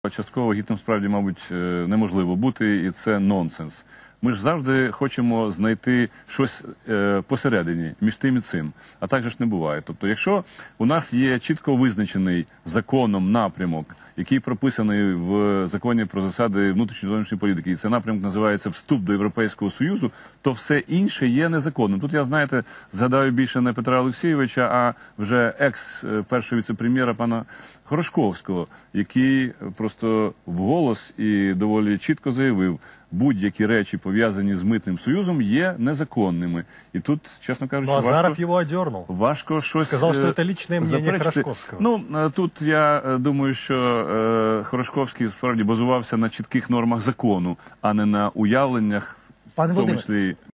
Частково гідним справді, мабуть, неможливо бути, і це нонсенс. Ми ж завжди хочемо знайти щось посередині, між тим і цим. А так же ж не буває. Тобто, якщо у нас є чітко визначений законом напрямок, який прописаний в законі про засади внутрішньої і зовнішньої політики, і цей напрямок називається «Вступ до Європейського Союзу», то все інше є незаконним. Тут я, знаєте, згадаю більше не Петра Олексійовича, а вже екс-першого віце-прем'єра пана Хорошковського, який просто вголос і доволі чітко заявив, будь-які речі, пов'язані з Митним союзом, є незаконними. І тут, чесно кажучи, ну, Азаров його одернул. Важко щось сказав, що це лічне мнення заперечити. Хорошковського. Ну, тут я думаю, що Хорошковський справді базувався на чітких нормах закону, а не на уявленнях, в тому числі